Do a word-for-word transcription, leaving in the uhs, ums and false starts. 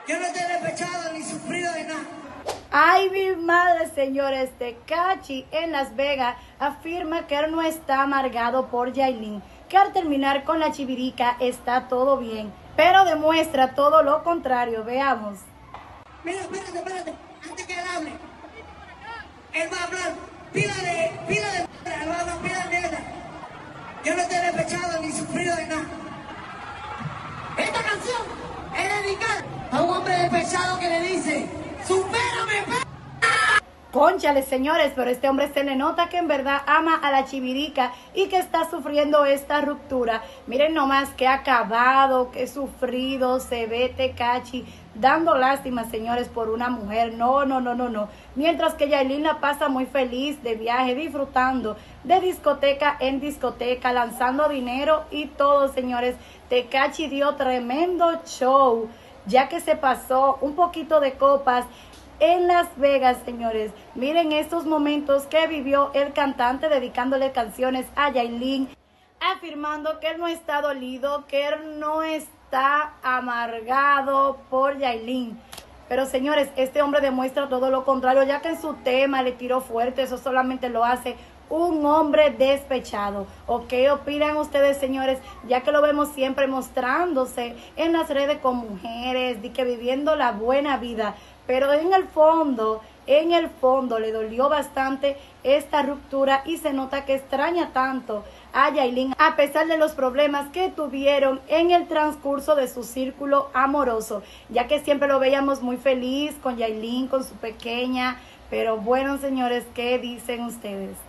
Yo no te he despechado ni sufrido de nada. Ay, mi madre, señores, Tekashi en Las Vegas afirma que él no está amargado por Yailin, que al terminar con la chivirica está todo bien, pero demuestra todo lo contrario. Veamos. Mira, espérate, espérate, antes que él hable. Él va a hablar, pídale, pídale, él va a hablar, pídale mierda. Yo no te he despechado ni sufrido de nada. Esta canción es dedicada a un hombre despechado que le dice, supérame, p***. Cónchale, señores, pero este hombre se le nota que en verdad ama a la chivirica y que está sufriendo esta ruptura. Miren nomás qué acabado, qué sufrido se ve Tekashi, dando lástima, señores, por una mujer. No, no, no, no, no. Mientras que Yailin la pasa muy feliz de viaje, disfrutando de discoteca en discoteca, lanzando dinero y todo, señores. Tekashi dio tremendo show, ya que se pasó un poquito de copas en Las Vegas, señores. Miren estos momentos que vivió el cantante dedicándole canciones a Yailin, afirmando que él no está dolido, que él no está amargado por Yailin. Pero, señores, este hombre demuestra todo lo contrario, ya que en su tema le tiró fuerte. Eso solamente lo hace un hombre despechado. ¿O qué opinan ustedes, señores? Ya que lo vemos siempre mostrándose en las redes con mujeres, de que viviendo la buena vida. Pero en el fondo, en el fondo le dolió bastante esta ruptura y se nota que extraña tanto a Yailin, a pesar de los problemas que tuvieron en el transcurso de su círculo amoroso, ya que siempre lo veíamos muy feliz con Yailin, con su pequeña. Pero bueno, señores, ¿qué dicen ustedes?